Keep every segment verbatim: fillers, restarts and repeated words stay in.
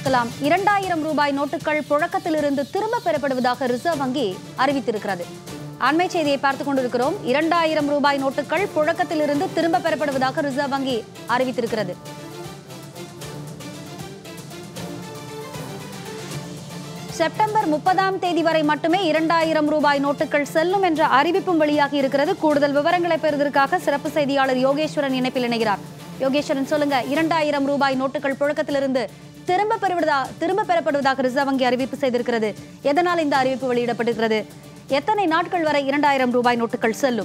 இரண்டாயிரம் ரூபாய் நோட்டுகள் புழக்கத்திலிருந்து திரும்ப பெறப்படுவதாக ரிசர்வ் வங்கி அறிவித்திருக்கிறது. அண்மை செய்தியை பார்த்துக் கொண்டிருக்கிறோம். இரண்டாயிரம் ரூபாய் நோட்டுகள் புழக்கத்திலிருந்து திரும்ப பெறப்படுவதாக ரிசர்வ் வங்கி அறிவித்திருக்கிறது. செப்டம்பர் முப்பதாம் தேதி வரை மட்டுமே இரண்டாயிரம் ரூபாய் நோட்டுகள் செல்லும் என்ற அறிவிப்பும் வெளியாகி இருக்கிறது. கூடுதல் விவரங்களை பெறுவதற்காக சிறப்பு செய்தியாளர் யோகேஸ்வரன் இணைப்பில் இணைகிறார். யோகேஸ்வரன், சொல்லுங்க. இரண்டாயிரம் ரூபாய் நோட்டுகள் புழக்கத்திலிருந்து திரும்ப பெறுவதா திரும்ப பெறப்படுவதாக ரிசர்வ் வங்கி அறிவிப்பு செய்திருக்கிறது. எதனால் இந்த அறிவிப்பு வெளியிடப்பட்டிருக்கிறது? எத்தனை நாட்கள் வரை இரண்டாயிரம் ரூபாய் நோட்டுகள் செல்லும்?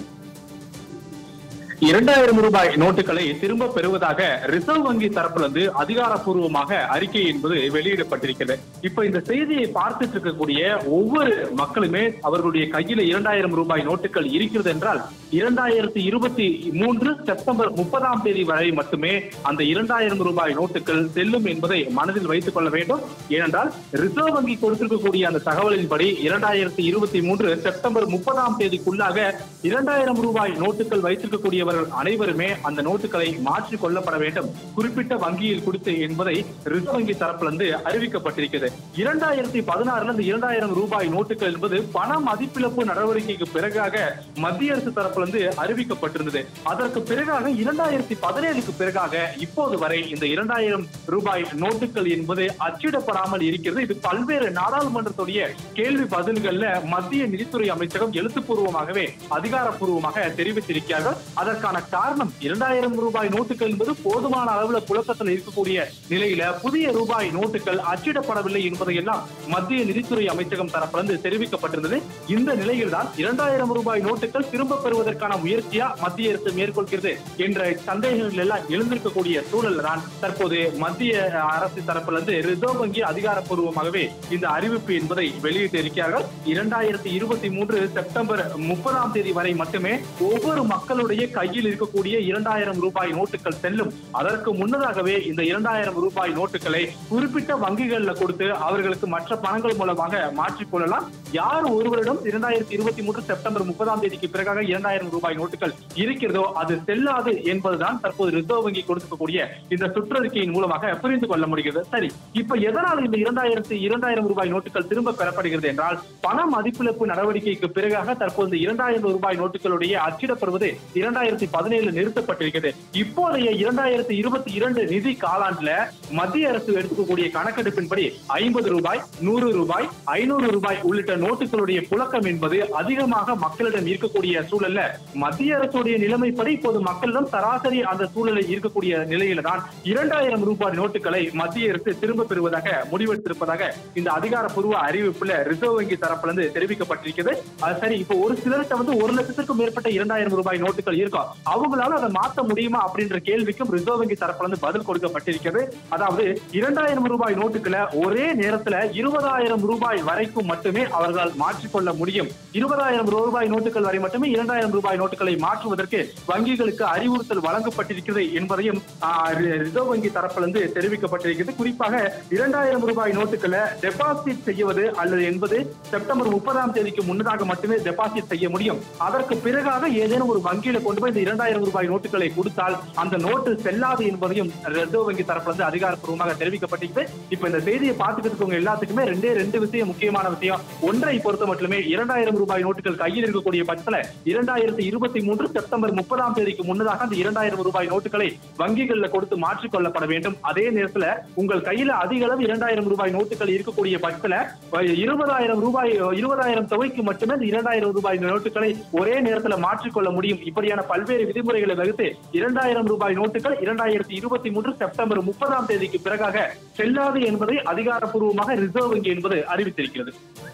இரண்டாயிரம் ரூபாய் நோட்டுகளை திரும்ப பெறுவதாக ரிசர்வ் வங்கி தரப்பிலிருந்து அதிகாரப்பூர்வமாக அறிக்கை என்பது வெளியிடப்பட்டிருக்கிறது. இப்ப இந்த செய்தியை பார்த்துட்டு இருக்கக்கூடிய ஒவ்வொரு மக்களுமே அவர்களுடைய கையில இரண்டாயிரம் ரூபாய் நோட்டுகள் இருக்கிறது என்றால் இரண்டாயிரத்தி இருபத்தி மூன்று செப்டம்பர் முப்பதாம் தேதி வரை மட்டுமே அந்த இரண்டாயிரம் ரூபாய் நோட்டுகள் செல்லும் என்பதை மனதில் வைத்துக் கொள்ள வேண்டும். ஏனென்றால் ரிசர்வ் வங்கி கொடுத்திருக்கக்கூடிய அந்த தகவலின்படி இரண்டாயிரத்தி இருபத்தி மூன்று செப்டம்பர் முப்பதாம் தேதிக்குள்ளாக இரண்டாயிரம் ரூபாய் நோட்டுகள் வைத்திருக்கக்கூடிய அனைவருமே அந்த நோட்டுகளை மாற்றிக் கொள்ளப்பட வேண்டும், குறிப்பிட்ட வங்கியில் கொடுத்து என்பதை ரிசர்வ் வங்கி தரப்பிலிருந்து அறிவிக்கப்பட்டிருக்கிறது. இரண்டாயிரத்தி பதினாறுல இந்த இரண்டாயிரம் ரூபாய் நோட்டுகள் என்பது பண மதிப்பிழப்பு நடவடிக்கைக்கு பிறகாக மத்திய அரசு தரப்பிலிருந்து அறிவிக்கப்பட்டிருந்தது. அதற்கு பிறகாக இரண்டாயிரத்தி பதினேழுக்கு பிறகாக இப்போது வரை இந்த இரண்டாயிரம் ரூபாய் நோட்டுகள் என்பது அச்சிடப்படாமல் இருக்கிறது. இது பல்வேறு நாடாளுமன்றத்துடைய கேள்வி பதில்கள்ல மத்திய நிதித்துறை அமைச்சகம் எழுத்துப்பூர்வமாகவே அதிகாரப்பூர்வமாக தெரிவித்திருக்கிறார்கள். அதற்கான காரணம் இரண்டாயிரம் ரூபாய் நோட்டுகள் என்பது போதுமான அளவுல புழக்கத்தில் இருக்கக்கூடிய நிலையில புதிய ரூபாய் நோட்டுகள் அச்சிடப்படவில்லை என்பதையெல்லாம் மத்திய நிதித்துறை அமைச்சகம் தரப்பிலிருந்து தெரிவிக்கப்பட்டிருந்தது. இந்த நிலையில் தான் இரண்டாயிரம் ரூபாய் நோட்டுகள் திரும்ப பெறுவதற்கான முயற்சியா மத்திய அரசு மேற்கொள்கிறது என்ற சந்தேகங்கள் எல்லாம் எழுந்திருக்கக்கூடிய சூழல் தான் தற்போது மத்திய அரசு தரப்பிலிருந்து ரிசர்வ் வங்கி அதிகாரப்பூர்வமாகவே இந்த அறிவிப்பு என்பதை வெளியிட்டு இருக்கிறார்கள். இரண்டாயிரத்தி இருபத்தி மூன்று செப்டம்பர் முப்பதாம் தேதி வரை மட்டுமே ஒவ்வொரு மக்களுடைய கையில் இருக்கக்கூடிய இரண்டாயிரம் ரூபாய் நோட்டுகள் செல்லும். அதற்கு முன்னதாகவே இந்த இரண்டாயிரம் ரூபாய் நோட்டுகளை குறிப்பிட்ட வங்கிகளில் கொடுத்து அவர்களுக்கு மற்ற பணங்கள் மூலமாக மாற்றிக் கொள்ளலாம். யார் ஒருவரிடம் இரண்டாயிரத்தி இருபத்தி மூன்று செப்டம்பர் முப்பதாம் தேதிக்கு பிறகாக இரண்டாயிரம் ரூபாய் நோட்டுகள் இருக்கிறதோ அது செல்லாது என்பதுதான் தற்போது ரிசர்வ் வங்கி கொடுக்கக்கூடிய இந்த சுற்றறிக்கையின் மூலமாக புரிந்து கொள்ள முடிகிறது. சரி, இப்ப எதனால் இந்த இரண்டாயிரத்தி இரண்டாயிரம் ரூபாய் நோட்டுகள் திரும்ப பெறப்படுகிறது என்றால் பண மதிப்பிழப்பு நடவடிக்கைக்கு பிறகாக தற்போது இரண்டாயிரம் ரூபாய் நோட்டுகளுடைய அச்சிடப்படுவது இரண்டாயிரத்தி பதினேழு நிறுத்தப்பட்டிருக்கிறது. இப்போதைய இரண்டாயிரத்தி இருபத்தி இரண்டு நிதி காலாண்டுல மத்திய அரசு எடுத்துக்கக்கூடிய கணக்கெடுப்பின்படி ஐம்பது ரூபாய், நூறு ரூபாய், ஐநூறு ரூபாய் உள்ளிட்ட நோட்டுகளுடைய புழக்கம் என்பது அதிகமாக மக்களிடம் இருக்கக்கூடிய சூழல்ல மத்திய அரசுடைய நிலைமைப்படி இப்போது மக்களிடம் சராசரி அந்த சூழலில் இருக்கக்கூடிய நிலையில தான் இரண்டாயிரம் ரூபாய் நோட்டுகளை மத்திய அரசு திரும்ப பெறுவதாக முடிவெடுத்திருப்பதாக இந்த அதிகாரப்பூர்வ அறிவிப்புல ரிசர்வ் வங்கி தரப்பிலிருந்து தெரிவிக்கப்பட்டிருக்கிறது. சரி, இப்போ ஒரு சிலர்கிட்ட வந்து ஒரு லட்சத்திற்கும் மேற்பட்ட இரண்டாயிரம் ரூபாய் நோட்டுகள் இருக்கும். அவங்களால அதை மாற்ற முடியுமா அப்படின்ற கேள்விக்கும் ரிசர்வ் வங்கி தரப்பிலிருந்து பதில் கொடுக்கப்பட்டிருக்கிறது. அதாவது இரண்டாயிரம் ரூபாய் நோட்டுகளை ஒரே நேரத்துல இருபதாயிரம் ரூபாய் வரைக்கும் மட்டுமே அவர்களால் மாற்றிக்கொள்ள முடியும். இருபதாயிரம் ரூபாய் நோட்டுகள் வரை மட்டுமே இரண்டாயிரம் ரூபாய் நோட்டுகளை மாற்றுவதற்கு வங்கிகளுக்கு அறிவுறுத்தல் வழங்கப்பட்டிருக்கிறது என்பதையும் ரிசர்வ் வங்கி தரப்பிலிருந்து தெரிவிக்கப்பட்டிருக்கிறது. குறிப்பாக இரண்டாயிரம் ரூபாய் நோட்டுகளை டெபாசிட் செய்வது அல்லது என்பது செப்டம்பர் முப்பதாம் தேதிக்கு முன்னதாக மட்டுமே டெபாசிட் செய்ய முடியும். அதற்கு பிறகாக ஏதேனும் ஒரு வங்கியில கொண்டு போய் இந்த இரண்டாயிரம் ரூபாய் நோட்டுகளை கொடுத்தால் அந்த நோட்டு செல்லாது என்பதையும் ரிசர்வ் வங்கி தரப்பிலிருந்து அதிகாரப்பூர்வமாக தெரிவிக்கப்பட்டிருக்கு. இப்ப இந்த செய்தியை பார்த்துட்டு இருக்கவங்க எல்லாத்துக்குமே ரெண்டே ரெண்டு விஷயம் முக்கியமான விஷயம். ஒன்றை பொறுத்த மட்டுமே இரண்டாயிரம் ரூபாய் நோட்டுகள் கையில் இருக்கக்கூடிய பட்சத்துல இரண்டாயிரத்தி இருபத்தி மூன்று செப்டம்பர் முப்பதாம் தேதிக்கு முன்னதாக அந்த இரண்டாயிரம் ரூபாய் நோட்டுகளை வங்கிகளில் கொடுத்து மாற்றிக் கொள்ளப்பட வேண்டும். அதே நேரத்துல உங்கள் கையில அதிக அளவு இரண்டாயிரம் ரூபாய் நோட்டுகள் இருக்கக்கூடிய பட்சத்துல இருபதாயிரம் ரூபாய் இருபதாயிரம் தொகைக்கு மட்டுமே இந்த இரண்டாயிரம் ரூபாய் நோட்டுகளை ஒரே நேரத்தில் மாற்றிக்கொள்ள முடியும். இப்படியான பல்வேறு விதிமுறைகளை வகுத்து இரண்டாயிரம் ரூபாய் நோட்டுகள் இரண்டாயிரத்தி இருபத்தி மூன்று செப்டம்பர் முப்பதாம் தேதிக்கு பிறகாக செல்லாது என்பதை அதிகாரப்பூர்வமாக ரிசர்வ் வங்கி என்பது அறிவித்திருக்கிறது.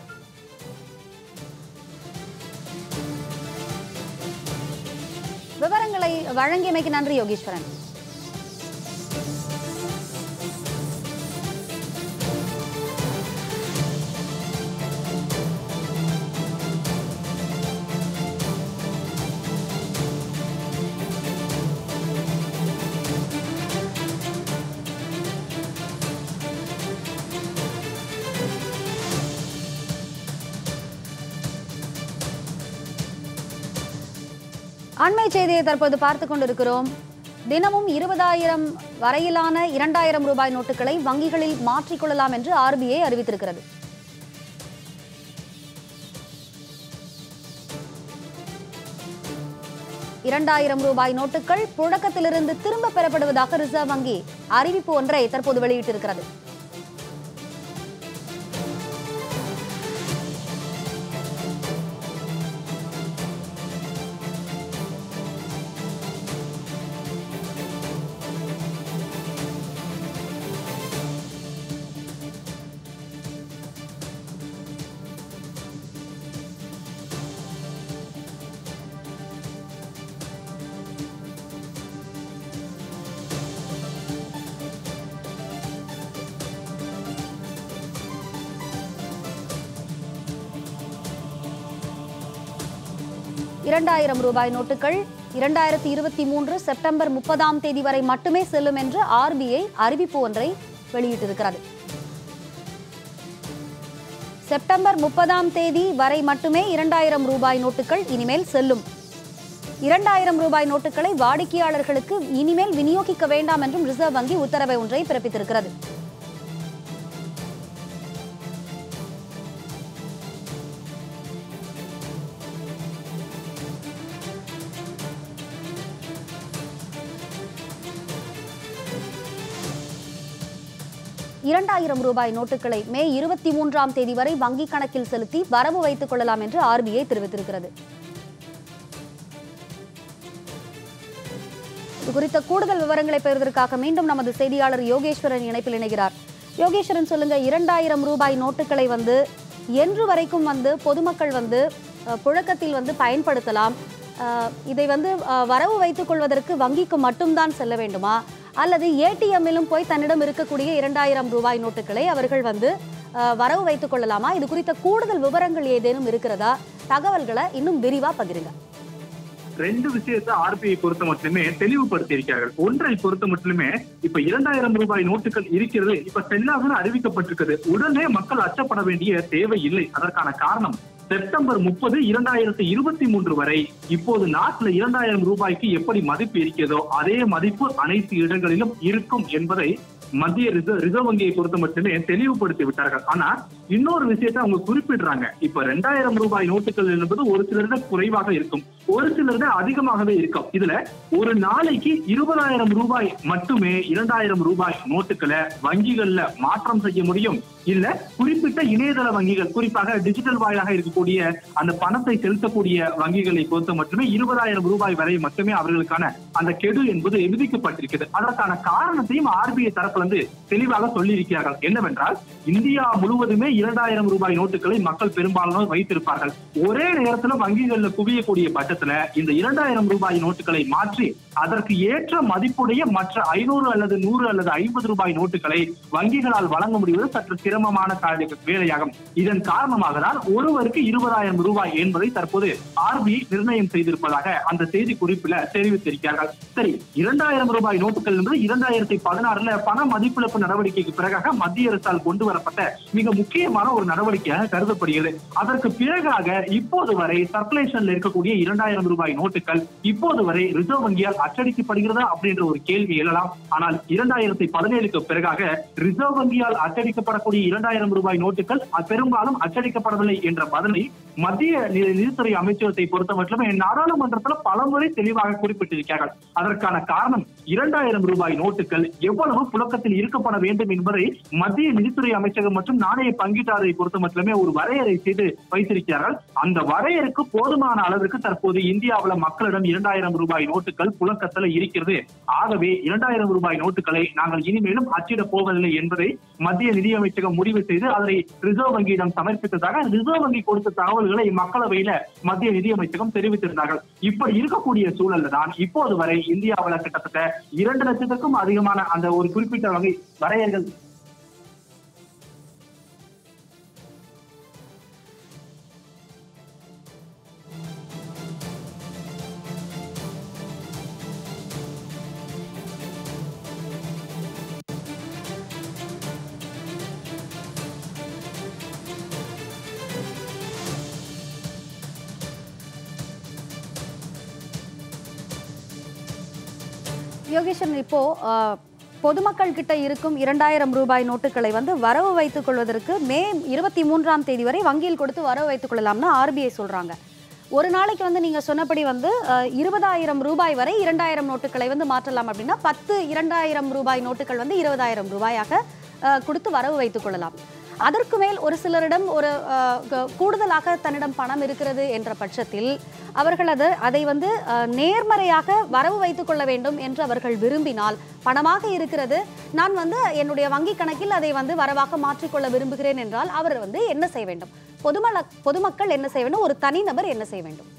விவரங்களை வழங்கியமைக்கு நன்றி யோகேஸ்வரன். அண்மை செய்தியை தற்போது பார்த்துக் கொண்டிருக்கிறோம். தினமும் இருபதாயிரம் வரையிலான இரண்டாயிரம் ரூபாய் நோட்டுகளை வங்கிகளில் மாற்றிக்கொள்ளலாம் என்று ஆர்பிஐ அறிவித்திருக்கிறது. இரண்டாயிரம் ரூபாய் நோட்டுகள் புழக்கத்திலிருந்து திரும்ப பெறப்படுவதாக ரிசர்வ் வங்கி அறிவிப்பு ஒன்றை தற்போது வெளியிட்டிருக்கிறது. இரண்டாயிரம் ரூபாய் நோட்டுகள் இரண்டாயிரத்தி இருபத்தி மூன்று செப்டம்பர் முப்பதாம் தேதி வரை மட்டுமே செல்லும் என்று ஆர்பிஐ அறிவிப்பு ஒன்றை வெளியிட்டிருக்கிறது. செப்டம்பர் முப்பதாம் தேதி வரை மட்டுமே இரண்டாயிரம் ரூபாய் நோட்டுகள் இனிமேல் செல்லும். இரண்டாயிரம் ரூபாய் நோட்டுகளை வாடிக்கையாளர்களுக்கு இனிமேல் விநியோகிக்க வேண்டாம் என்றும் ரிசர்வ் வங்கி உத்தரவை ஒன்றை பிறப்பித்திருக்கிறது. இரண்டாயிரம் ரூபாய் நோட்டுகளை மே இருபத்தி மூன்றாம் தேதி வரை வங்கி கணக்கில் செலுத்தி வரவு வைத்துக் கொள்ளலாம் என்று ஆர்பிஐ தெரிவித்திருக்கிறது. இது குறித்த கூடுதல் விவரங்களை பெறுவதற்காக மீண்டும் நமது செய்தியாளர் யோகேஸ்வரன் இணைப்பில் இணைகிறார். யோகேஸ்வரன், சொல்லுங்க, இரண்டாயிரம் ரூபாய் நோட்டுகளை வந்து என்று வரைக்கும் வந்து பொதுமக்கள் வந்து புழக்கத்தில் வந்து பயன்படுத்தலாம்? இதை வந்து வரவு வைத்துக் கொள்வதற்கு வங்கிக்கு மட்டும்தான் செல்ல வேண்டுமா, அல்லது ஏடிஎம்மிலும் போய் தன்னிடம் இருக்கக்கூடிய இரண்டாயிரம் ரூபாய் நோட்டுகளை அவர்கள் வந்து வரவு வைத்துக் கொள்ளலாமா? இது குறித்த கூடுதல் விவரங்கள் ஏதேனும் இருக்கிறதா? தகவல்களை இன்னும் விரிவா பகிருங்க. ரெண்டு விஷயத்தை ஆர்பிஐ பொறுத்த மட்டுமே தெளிவுபடுத்தி இருக்கிறார்கள். ஒன்றை பொறுத்த மட்டுமே இப்ப இரண்டாயிரம் ரூபாய் நோட்டுகள் இருக்கிறது, இப்ப செல்லாதுன்னு அறிவிக்கப்பட்டிருக்கிறது. உடனே மக்கள் அச்சப்பட வேண்டிய தேவை இல்லை. அதற்கான காரணம் செப்டம்பர் முப்பது இரண்டாயிரத்தி இருபத்தி மூன்று வரை இப்போது நாட்டுல இரண்டாயிரம் ரூபாய்க்கு எப்படி மதிப்பு இருக்கிறதோ அதே மதிப்பு அனைத்து இடங்களிலும் இருக்கும் என்பதை மத்திய ரிசர்வ் ரிசர்வ் வங்கியை பொறுத்த மட்டுமே தெளிவுபடுத்தி விட்டார்கள். ஆனா இன்னொரு விஷயத்தை அவங்க குறிப்பிடுறாங்க. இப்ப ரெண்டாயிரம் ரூபாய் நோட்டுகள் என்பது ஒரு சிலரிட குறைவாக இருக்கும், ஒரு சிலரிட அதிகமாகவே இருக்கும். இதுல ஒரு நாளைக்கு இருபதாயிரம் ரூபாய் மட்டுமே இரண்டாயிரம் ரூபாய் நோட்டுகளை வங்கிகள்ல மாற்றம் செய்ய முடியும். இல்ல குறிப்பிட்ட இணையதள வங்கிகள், குறிப்பாக டிஜிட்டல் வாயிலாக இருக்கக்கூடிய அந்த பணத்தை செலுத்தக்கூடிய வங்கிகளை பொறுத்த மட்டுமே இருபதாயிரம் ரூபாய் வரை மட்டுமே அவர்களுக்கான அந்த கெடு என்பது விதிக்கப்பட்டிருக்கிறது. அதற்கான காரணத்தையும் ஆர்பிஐ தரப்புல இருந்து தெளிவாக சொல்லி இருக்கிறார்கள். என்னவென்றால், இந்தியா முழுவதுமே இரண்டாயிரம் ரூபாய் நோட்டுகளை மக்கள் பெரும்பாலானோர் வைத்திருப்பார்கள். ஒரே நேரத்தில் வங்கிகள்ல குவியக்கூடிய பட்சத்துல இந்த இரண்டாயிரம் ரூபாய் நோட்டுகளை மாற்றி அதற்கு ஏற்ற மதிப்புடைய மற்ற ஐநூறு அல்லது நூறு அல்லது ஐம்பது ரூபாய் நோட்டுகளை வங்கிகளால் வழங்க முடிவது சற்று சிரமமான வேலையாகும். இதன் காரணமாக தான் ஒருவருக்கு இருபதாயிரம் ரூபாய் என்பதை தற்போது ஆர்பிஐ நிர்ணயம் செய்திருப்பதாக அந்த செய்தி குறிப்பில் தெரிவித்திருக்கிறார்கள். சரி, இரண்டாயிரம் ரூபாய் நோட்டுகள் என்பது இரண்டாயிரத்தி பதினாறுல பண மதிப்பிழப்பு நடவடிக்கைக்கு பிறகாக மத்திய அரசால் கொண்டு வரப்பட்ட மிக முக்கியமான ஒரு நடவடிக்கையாக கருதப்படுகிறது. அதற்கு பிறகாக இப்போது வரை சர்க்குலேஷன்ல இருக்கக்கூடிய இரண்டாயிரம் ரூபாய் நோட்டுகள் இப்போது வரை ரிசர்வ் வங்கியால் அச்சடிக்கப்படுகிறதா அப்படின்ற ஒரு கேள்வி எழலாம். ஆனால் இரண்டாயிரத்தி பதினேழுக்கு பிறகாக ரிசர்வ் வங்கியால் அச்சடிக்கப்படக்கூடிய இரண்டாயிரம் ரூபாய் நோட்டுகள் பெரும்பாலும் அச்சடிக்கப்படவில்லை என்ற பதிலை மத்திய நிதித்துறை அமைச்சகத்தை பொறுத்த மட்டுமே நாடாளுமன்றத்தில் பலமுறை தெளிவாக குறிப்பிட்டிருக்கிறார்கள். அதற்கான காரணம் இரண்டாயிரம் ரூபாய் நோட்டுகள் எவ்வளவு புழக்கத்தில் இருக்கப்பட வேண்டும் என்பதை மத்திய நிதித்துறை அமைச்சகம் மற்றும் நாணய பங்கீட்டாளரை பொறுத்த மட்டுமே ஒரு வரையறை செய்து வைத்திருக்கிறார்கள். அந்த வரையறைக்கு போதுமான அளவிற்கு தற்போது இந்தியாவில் மக்களிடம் இரண்டாயிரம் ரூபாய் நோட்டுகள் புழக்கத்தில் இருக்கிறது. ஆகவே இரண்டாயிரம் ரூபாய் நோட்டுகளை நாங்கள் இனிமேலும் அச்சிட போவதில்லை என்பதை மத்திய நிதியமைச்சகம் முடிவு செய்து அதனை ரிசர்வ் வங்கியிடம் சமர்ப்பித்ததாக ரிசர்வ் வங்கி கொடுத்த தகவல்களை மக்களவையில மத்திய நிதியமைச்சகம் தெரிவித்திருந்தார்கள். இப்படி இருக்கக்கூடிய சூழல்ல தான் இப்போது வரை இந்தியாவில் கிட்டத்தட்ட இரண்டு லட்சத்துக்கும் அதிகமான அந்த ஒரு குறிப்பிட்ட வகை வரையறைகள் யோகேஸ்வரன், இப்போ அஹ், பொதுமக்கள் கிட்ட இருக்கும் இரண்டாயிரம் ரூபாய் நோட்டுகளை வந்து வரவு வைத்துக் கொள்வதற்கு மே இருபத்தி மூன்றாம் தேதி வரை வங்கியில் கொடுத்து வரவு வைத்துக் கொள்ளலாம்னு ஆர்பிஐ சொல்றாங்க. ஒரு நாளைக்கு வந்து நீங்க சொன்னபடி வந்து அஹ், இருபதாயிரம் ரூபாய் வரை இரண்டாயிரம் நோட்டுகளை வந்து மாற்றலாம் அப்படின்னா பத்து இரண்டாயிரம் ரூபாய் நோட்டுகள் வந்து இருபதாயிரம் ரூபாயாக அஹ், கொடுத்து வரவு வைத்துக் கொள்ளலாம். அதற்கு மேல் ஒரு சிலரிடம் ஒரு அஹ், க- கூடுதலாக தன்னிடம் பணம் இருக்கிறது என்ற பட்சத்தில் அவர்கள் அது அதை வந்து அஹ், நேர்மறையாக வரவு வைத்துக் கொள்ள வேண்டும் என்று அவர்கள் விரும்பினால், பணமாக இருக்கிறது, நான் வந்து என்னுடைய வங்கி கணக்கில் அதை வந்து வரவாக மாற்றிக்கொள்ள விரும்புகிறேன் என்றால் அவர் வந்து என்ன செய்ய வேண்டும்? பொதுமல பொதுமக்கள் என்ன செய்ய வேண்டும்? ஒரு தனிநபர் என்ன செய்ய வேண்டும்?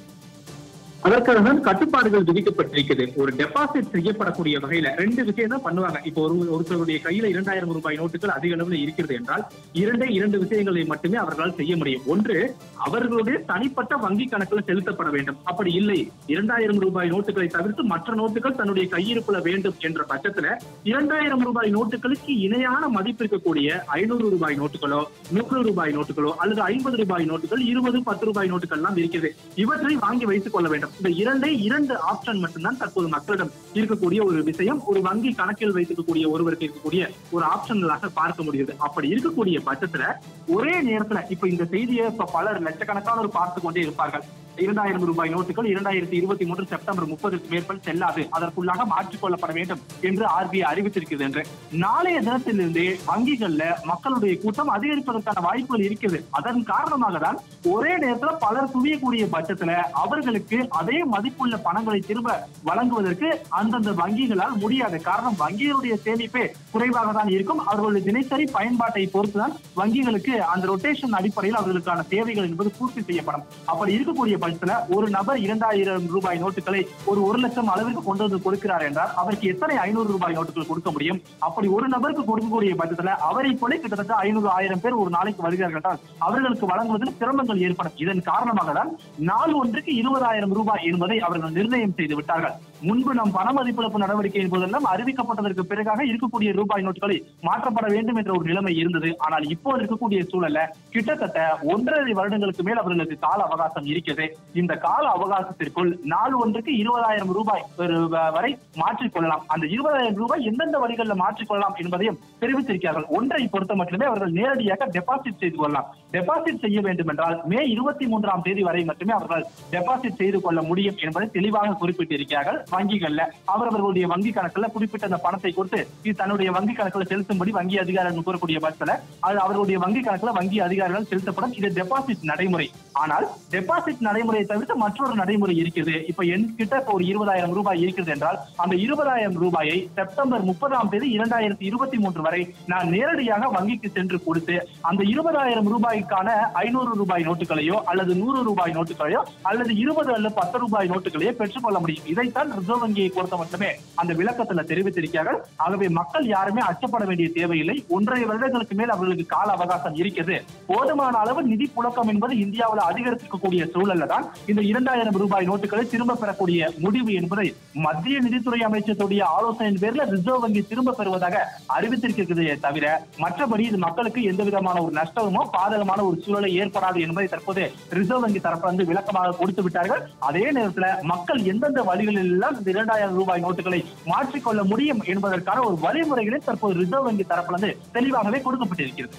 அதற்காக தான் கட்டுப்பாடுகள் விதிக்கப்பட்டிருக்குது. ஒரு டெபாசிட் செய்யப்படக்கூடிய வகையில ரெண்டு விஷயம் தான் பண்ணுவாங்க. இப்போ ஒரு ஒருத்தருடைய கையில இரண்டாயிரம் ரூபாய் நோட்டுகள் அதிக அளவில் இருக்கிறது என்றால் இரண்டே இரண்டு விஷயங்களை மட்டுமே அவர்களால் செய்ய முடியும். ஒன்று, அவர்களுடைய தனிப்பட்ட வங்கி கணக்கில் செலுத்தப்பட வேண்டும். அப்படி இல்லை, இரண்டாயிரம் ரூபாய் நோட்டுகளை தவிர்த்து மற்ற நோட்டுகள் தன்னுடைய கையிருப்புல வேண்டும் என்ற பட்சத்துல இரண்டாயிரம் ரூபாய் நோட்டுகளுக்கு இணையான மதிப்பு இருக்கக்கூடிய ஐநூறு ரூபாய் நோட்டுகளோ நூறு ரூபாய் நோட்டுகளோ அல்லது ஐம்பது ரூபாய் நோட்டுகள், இருபது பத்து ரூபாய் நோட்டுகள் எல்லாம் இருக்கிறது. இவற்றை வாங்கி வைத்துக் கொள்ள வேண்டும். இந்த இரண்டே இரண்டு ஆப்ஷன் மட்டும்தான் தற்போது மக்களிடம் இருக்கக்கூடிய ஒரு விஷயம். ஒரு வங்கி கணக்கில் வைத்திருக்கக்கூடிய ஒருவருக்கு இருக்கக்கூடிய ஒரு ஆப்ஷன்களாக பார்க்க முடியுது. அப்படி இருக்கக்கூடிய பட்சத்துல ஒரே நேரத்துல இப்ப இந்த செய்தியை இப்ப பலர் லட்சக்கணக்கானோர் பார்த்து கொண்டே இருப்பார்கள். இரண்டாயிரம் ரூபாய் நோட்டுகள் இரண்டாயிரத்தி இருபத்தி மூன்று செப்டம்பர் முப்பதுக்கு மேற்பட்டு செல்லாது, அதற்குள்ளாக மாற்றிக் கொள்ளப்பட வேண்டும் என்று ஆர்பிஐ அறிவித்திருக்கிறது என்று. நாளைய தினத்திலிருந்தே வங்கிகள்ல மக்களுடைய கூட்டம் அதிகரிப்பதற்கான வாய்ப்புகள் இருக்கிறது. அதன் காரணமாக தான் ஒரே நேரத்தில் பலர் குவியக்கூடிய பட்சத்துல அவர்களுக்கு அதே மதிப்புள்ள பணங்களை திரும்ப வழங்குவதற்கு அந்தந்த வங்கிகளால் முடியாது. காரணம், வங்கிகளுடைய சேமிப்பே குறைவாக தான் இருக்கும். அவர்களுடைய தினசரி பயன்பாட்டை பொறுத்துதான் வங்கிகளுக்கு அந்த ரொட்டேஷன் அடிப்படையில் அவர்களுக்கான தேவைகள் என்பது பூர்த்தி செய்யப்படும். அப்படி இருக்கக்கூடிய பட்சத்துல ஒரு நபர் இரண்டாயிரம் ரூபாய் நோட்டுகளை ஒரு ஒரு லட்சம் அளவிற்கு கொண்டு வந்து கொடுக்கிறார் என்றால் அவருக்கு எத்தனை ஐநூறு ரூபாய் நோட்டுகள் கொடுக்க முடியும்? அப்படி ஒரு நபருக்கு கொடுக்கக்கூடிய பட்சத்துல அவரை போல கிட்டத்தட்ட ஐநூறு ஆயிரம் பேர் ஒரு நாளைக்கு வருகிறார்கள் என்றால் அவர்களுக்கு வழங்குவதில் சிரமங்கள் ஏற்படும். இதன் காரணமாக தான் நாள் ஒன்றுக்கு இருபதாயிரம் ரூபாய் என்பதை அவர்கள் நிர்ணயம் செய்து விட்டார்கள். முன்பு நம் பண மதிப்பிழப்பு நடவடிக்கை என்பதெல்லாம் அறிவிக்கப்பட்டதற்கு பிறகாக இருக்கக்கூடிய ரூபாய் நோட்டுகளை மாற்றப்பட வேண்டும் என்ற ஒரு நிலைமை இருந்தது. ஆனால் இப்போது இருக்கக்கூடிய சூழல்ல கிட்டத்தட்ட ஒன்றரை வருடங்களுக்கு மேல் அவர்களுக்கு கால அவகாசம் இருக்கிறது. இந்த கால அவகாசத்திற்குள் நாள் ஒன்றுக்கு இருபதாயிரம் ரூபாய் வரை மாற்றிக் கொள்ளலாம். அந்த இருபதாயிரம் ரூபாய் எந்தெந்த வழிகளில் மாற்றிக் கொள்ளலாம் என்பதையும் தெரிவித்திருக்கிறார்கள். ஒன்றை பொறுத்த மட்டுமே அவர்கள் நேரடியாக டெபாசிட் செய்து கொள்ளலாம். டெபாசிட் செய்ய வேண்டும் என்றால் மே இருபத்தி மூன்றாம் தேதி வரை மட்டுமே அவர்கள் டெபாசிட் செய்து கொள்ள முடியும் என்பதை தெளிவாக குறிப்பிட்டிருக்கிறார்கள். வங்கிகள்ல அவரவர்களுடைய வங்கி கணக்குல குறிப்பிட்ட அந்த பணத்தை கொடுத்து இது தன்னுடைய வங்கி கணக்குல செலுத்தும்படி வங்கி அதிகாரிகள் கூறக்கூடிய பட்சத்துல அது அவர்களுடைய வங்கி கணக்குல வங்கி அதிகாரிகள் செலுத்தப்படும். இது டெபாசிட் நடைமுறை. ஆனால் டெபாசிட் நடைமுறையை தவிர்த்து மற்றொரு நடைமுறை இருக்கிறது. இப்ப என்கிட்ட ஒரு இருபதாயிரம் ரூபாய் இருக்கிறது என்றால் அந்த இருபதாயிரம் ரூபாயை செப்டம்பர் முப்பதாம் தேதி இரண்டாயிரத்தி இருபத்தி மூன்று வரை நான் நேரடியாக வங்கிக்கு சென்று கொடுத்து அந்த இருபதாயிரம் ரூபாய்க்கான ஐநூறு ரூபாய் நோட்டுகளையோ அல்லது நூறு ரூபாய் நோட்டுகளையோ அல்லது இருபது அல்லது பத்து ரூபாய் நோட்டுகளையோ பெற்றுக்கொள்ள முடியும். இதைத்தான் ரிசர்வ் வங்கியை பொறுத்த மட்டுமே அந்த விளக்கத்துல தெரிவித்திருக்கிறார்கள். ஆகவே மக்கள் யாருமே அச்சப்பட வேண்டிய தேவையில்லை. ஒன்றரை வருடங்களுக்கு மேல் அவர்களுக்கு கால அவகாசம் இருக்கிறது. போதுமான அளவு நிதி புழக்கம் என்பது இந்தியாவில் அதிகரித்திருக்கக்கூடிய சூழல்ல தான் இந்த இரண்டாயிரம் ரூபாய் நோட்டுகளை திரும்ப பெறக்கூடிய முடிவு என்பதை மத்திய நிதித்துறை அமைச்சருடைய ஆலோசனையின் பேரில் ரிசர்வ் வங்கி திரும்ப பெறுவதாக அறிவித்திருக்கிறதே தவிர மற்றபடி இது மக்களுக்கு எந்த விதமான ஒரு நஷ்டமோ பாதகமான ஒரு சூழலை ஏற்படாது என்பதை தற்போது ரிசர்வ் வங்கி தரப்பு வந்து விளக்கமாக கொடுத்து விட்டார்கள். அதே நேரத்தில் மக்கள் எந்தெந்த வழிகளில் எல்லாம் இந்த இரண்டாயிரம் ரூபாய் நோட்டுகளை மாற்றிக்கொள்ள முடியும் என்பதற்கான ஒரு வழிமுறைகளை தற்போது ரிசர்வ் வங்கி தரப்பிலிருந்து தெளிவாகவே கொடுக்கப்பட்டிருக்கிறது.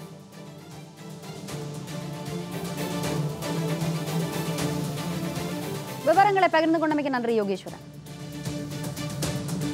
விவரங்களை பகிர்ந்து கொண்டமைக்கு நன்றி யோகேஸ்வரன்.